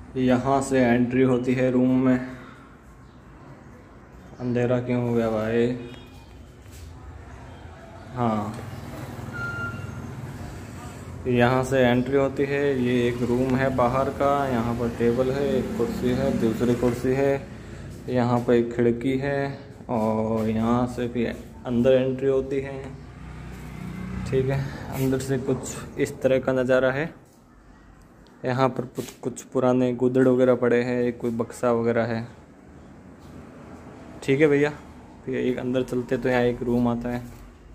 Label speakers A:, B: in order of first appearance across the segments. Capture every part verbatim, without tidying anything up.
A: यहाँ से एंट्री होती है रूम में। अंधेरा क्यों हो गया भाई? हाँ, यहाँ से एंट्री होती है। ये एक रूम है बाहर का। यहाँ पर टेबल है, एक कुर्सी है, दूसरी कुर्सी है, यहाँ पर एक खिड़की है और यहाँ से भी अंदर एंट्री होती है। ठीक है, अंदर से कुछ इस तरह का नज़ारा है। यहाँ पर कुछ कुछ पुराने गुदड़ वगैरह पड़े हैं, कोई बक्सा वगैरह है। ठीक है भैया, फिर एक अंदर चलते तो यहाँ एक रूम आता है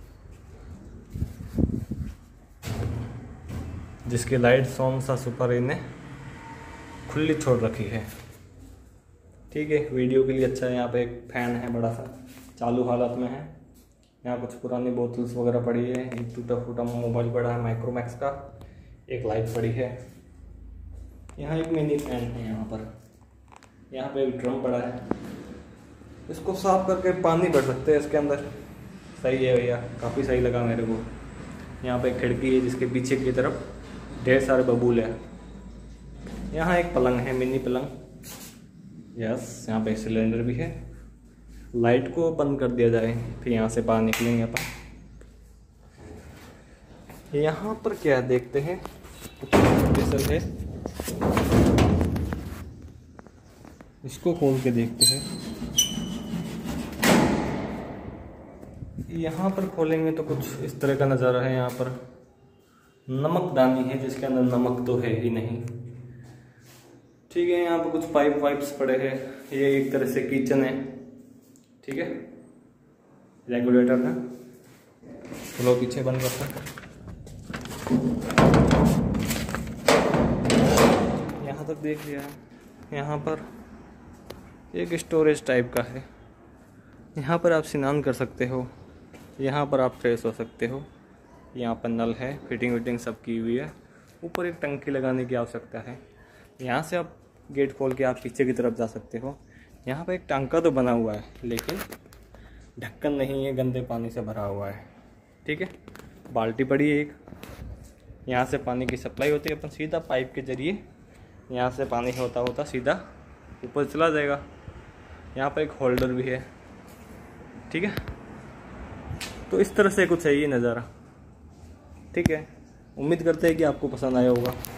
A: जिसकी लाइट सोमसा सुपर ने खुली छोड़ रखी है। ठीक है, वीडियो के लिए अच्छा है। यहाँ पे एक फैन है बड़ा सा, चालू हालत में है। यहाँ कुछ पुरानी बोतल्स वगैरह पड़ी है, एक टूटा फूटा मोबाइल पड़ा है माइक्रोमैक्स का, एक लाइट पड़ी है। यहाँ एक मिनी फैन है। यहाँ पर यहाँ पे एक ड्रम पड़ा है, इसको साफ करके पानी भर सकते हैं इसके अंदर। सही है भैया, काफ़ी सही लगा मेरे को। यहाँ पे एक खिड़की है जिसके पीछे की तरफ ढेर सारे बबूल है। यहाँ एक पलंग है, मिनी पलंग। यस, यहाँ पे सिलेंडर भी है। लाइट को बंद कर दिया जाए, फिर यहाँ से बाहर निकलेंगे अपन। यहाँ पर क्या देखते हैं, स्पेशल है, इसको खोल के देखते हैं। यहाँ पर खोलेंगे तो कुछ इस तरह का नज़ारा है। यहाँ पर नमकदानी है जिसके अंदर नमक तो है ही नहीं। ठीक है, यहाँ पर कुछ पाइप वाइप्स पड़े हैं। ये एक तरह से किचन है। ठीक है, रेगुलेटर है। चलो पीछे बंद करते हैं। यहाँ तक देख लिया। यहाँ पर एक स्टोरेज टाइप का है। यहाँ पर आप स्नान कर सकते हो, यहाँ पर आप फ्रेश हो सकते हो। यहाँ पर नल है, फिटिंग विटिंग सब की हुई है। ऊपर एक टंकी लगाने की आवश्यकता है। यहाँ से आप गेट खोल के आप पीछे की तरफ जा सकते हो। यहाँ पर एक टांका तो बना हुआ है लेकिन ढक्कन नहीं है, गंदे पानी से भरा हुआ है। ठीक है, बाल्टी पड़ी है एक। यहाँ से पानी की सप्लाई होती है, अपन सीधा पाइप के ज़रिए यहाँ से पानी होता होता सीधा ऊपर चला जाएगा। यहाँ पर एक होल्डर भी है। ठीक है, तो इस तरह से कुछ है ये नज़ारा। ठीक है, उम्मीद करते हैं कि आपको पसंद आया होगा।